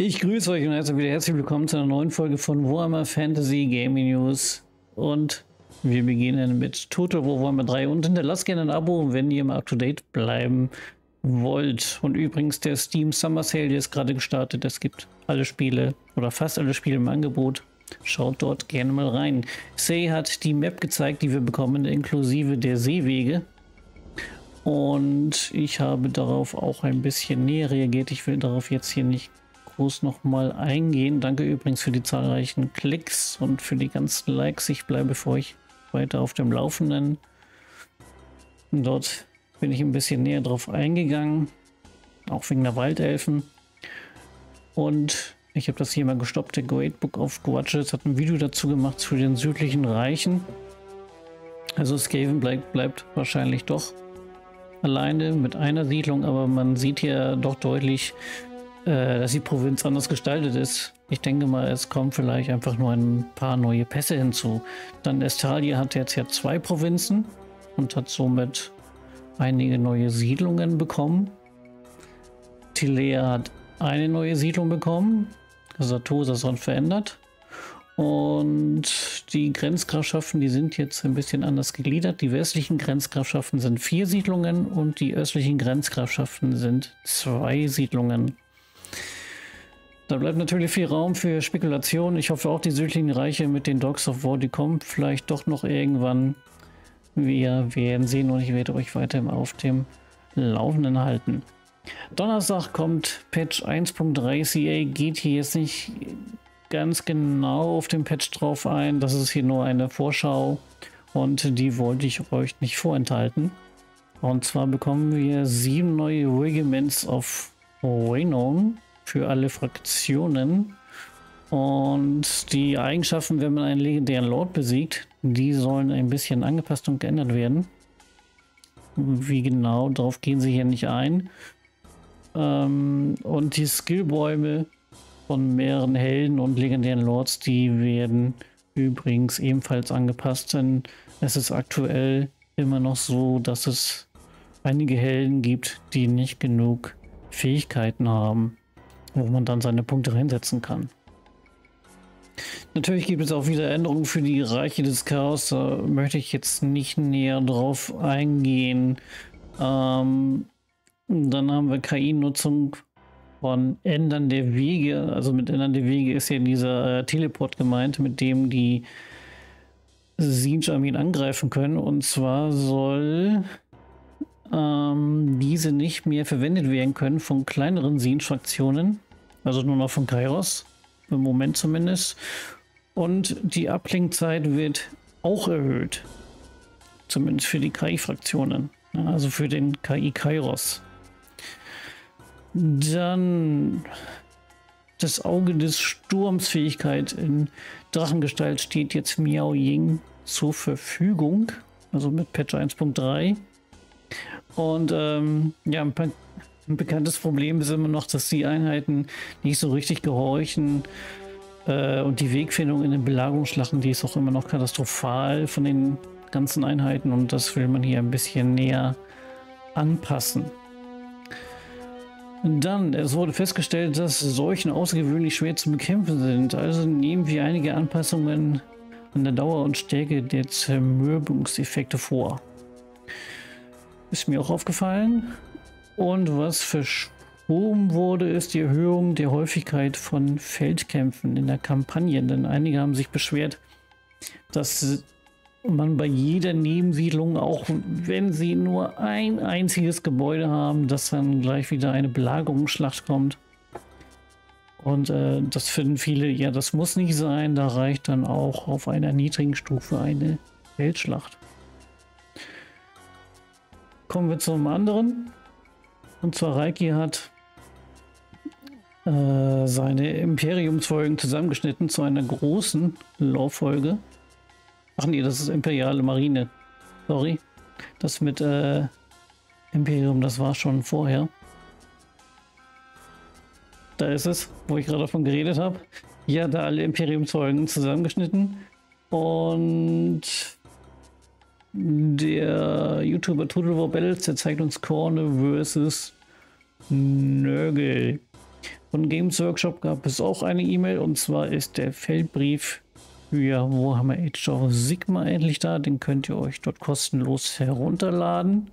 Ich grüße euch und herzlich willkommen zu einer neuen Folge von Warhammer Fantasy Gaming News. Und wir beginnen mit Total War Warhammer 3 und hinterlasst gerne ein Abo, wenn ihr mal up to date bleiben wollt. Und übrigens der Steam Summer Sale, der ist gerade gestartet. Es gibt alle Spiele oder fast alle Spiele im Angebot. Schaut dort gerne mal rein. Say hat die Map gezeigt, die wir bekommen, inklusive der Seewege. Und ich habe darauf auch ein bisschen näher reagiert. Ich will darauf jetzt hier nicht groß nochmal eingehen. Danke übrigens für die zahlreichen Klicks und für die ganzen Likes. Ich bleibe für euch weiter auf dem Laufenden. Und dort bin ich ein bisschen näher drauf eingegangen. Auch wegen der Waldelfen. Und ich habe das hier mal gestoppt. Der Great Book of Grudges hat ein Video dazu gemacht zu den südlichen Reichen. Also Skaven bleibt wahrscheinlich doch alleine mit einer Siedlung, aber man sieht hier doch deutlich, dass die Provinz anders gestaltet ist. Ich denke mal, es kommen vielleicht einfach nur ein paar neue Pässe hinzu. Dann Estalia hat jetzt ja 2 Provinzen und hat somit einige neue Siedlungen bekommen. Tilea hat eine neue Siedlung bekommen. Satosa ist unverändert. Und die Grenzgrafschaften, die sind jetzt ein bisschen anders gegliedert. Die westlichen Grenzgrafschaften sind 4 Siedlungen und die östlichen Grenzgrafschaften sind 2 Siedlungen. Da bleibt natürlich viel Raum für Spekulation. Ich hoffe auch, die südlichen Reiche mit den Dogs of War, die kommen vielleicht doch noch irgendwann. Wir werden sehen und ich werde euch weiter auf dem Laufenden halten. Donnerstag kommt Patch 1.3 CA, geht hier jetzt nicht ganz genau auf den Patch drauf ein. Das ist hier nur eine Vorschau und die wollte ich euch nicht vorenthalten. Und zwar bekommen wir 7 neue Regiments of Renown für alle Fraktionen. Und die Eigenschaften, wenn man einen legendären Lord besiegt, die sollen ein bisschen angepasst und geändert werden. Wie genau, darauf gehen sie hier nicht ein. Und die Skillbäume von mehreren Helden und legendären Lords, die werden übrigens ebenfalls angepasst, denn es ist aktuell immer noch so, dass es einige Helden gibt, die nicht genug Fähigkeiten haben, wo man dann seine Punkte reinsetzen kann. Natürlich gibt es auch wieder Änderungen für die Reiche des Chaos, da möchte ich jetzt nicht näher drauf eingehen. Dann haben wir KI-Nutzung von Ändern der Wege. Also mit Ändern der Wege ist ja dieser Teleport gemeint, mit dem die Siege-Armeen angreifen können. Und zwar soll diese nicht mehr verwendet werden können von kleineren Siege-Fraktionen. Also nur noch von Kairos. Im Moment zumindest. Und die Abklingzeit wird auch erhöht. Zumindest für die KI-Fraktionen. Also für den KI-Kairos. Dann das Auge des Sturms Fähigkeit in Drachengestalt steht jetzt Miao Ying zur Verfügung. Also mit Patch 1.3. Und ja, ein bekanntes Problem ist immer noch, dass die Einheiten nicht so richtig gehorchen. Und die Wegfindung in den Belagerungsschlachten, die ist auch immer noch katastrophal von den ganzen Einheiten. Und das will man hier ein bisschen näher anpassen. Dann, es wurde festgestellt, dass Seuchen außergewöhnlich schwer zu bekämpfen sind. Also nehmen wir einige Anpassungen an der Dauer und Stärke der Zermürbungseffekte vor. Ist mir auch aufgefallen. Und was verschoben wurde, ist die Erhöhung der Häufigkeit von Feldkämpfen in der Kampagne. Denn einige haben sich beschwert, dass man bei jeder Nebensiedlung, auch wenn sie nur ein einziges Gebäude haben, dass dann gleich wieder eine Belagerungsschlacht kommt. Und das finden viele, ja, das muss nicht sein, da reicht dann auch auf einer niedrigen Stufe eine Feldschlacht. Kommen wir zum anderen. Und zwar Reiki hat seine Imperiumsfolgen zusammengeschnitten zu einer großen Lore-Folge. Ach nee, das ist Imperiale Marine. Sorry. Das mit Imperium, das war schon vorher. Da ist es, wo ich gerade davon geredet habe. Hier hat er alle Imperiumsfolgen zusammengeschnitten. Und der YouTuber Total War Battles, der zeigt uns Korne versus Nörgel. Von Games Workshop gab es auch eine E-Mail, und zwar ist der Feldbrief für Warhammer Age of Sigmar endlich da. Den könnt ihr euch dort kostenlos herunterladen.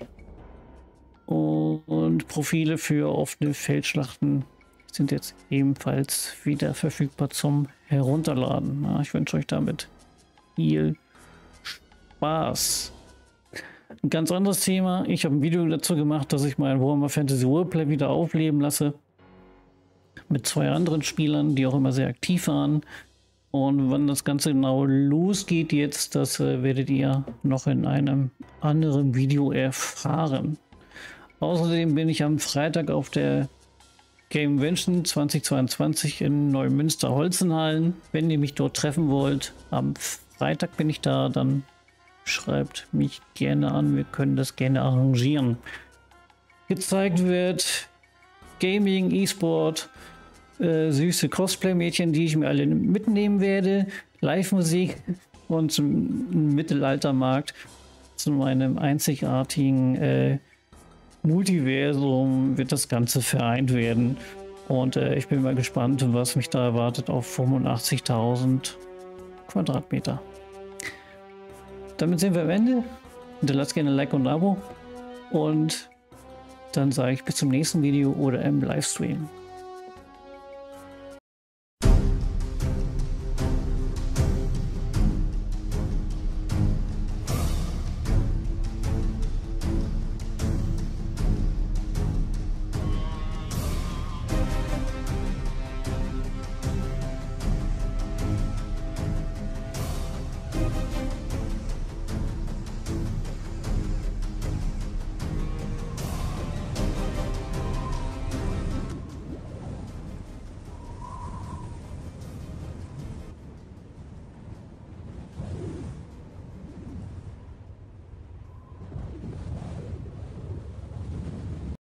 Und Profile für offene Feldschlachten sind jetzt ebenfalls wieder verfügbar zum Herunterladen. Na, ich wünsche euch damit viel Spaß. Ein ganz anderes Thema. Ich habe ein Video dazu gemacht, dass ich mein Warhammer Fantasy Roleplay wieder aufleben lasse. Mit 2 anderen Spielern, die auch immer sehr aktiv waren. Und wann das Ganze genau losgeht jetzt, das werdet ihr noch in einem anderen Video erfahren. Außerdem bin ich am Freitag auf der Gamevention 2022 in Neumünster-Holzenhallen. Wenn ihr mich dort treffen wollt, am Freitag bin ich da, dann schreibt mich gerne an, wir können das gerne arrangieren. Gezeigt wird Gaming, E-Sport, süße Cosplay-Mädchen, die ich mir alle mitnehmen werde, Live-Musik und zum Mittelaltermarkt, zu meinem einzigartigen Multiversum wird das Ganze vereint werden. Und ich bin mal gespannt, was mich da erwartet auf 85.000 Quadratmeter. Damit sind wir am Ende. Hinterlasst gerne ein Like und ein Abo. Und dann sage ich bis zum nächsten Video oder im Livestream.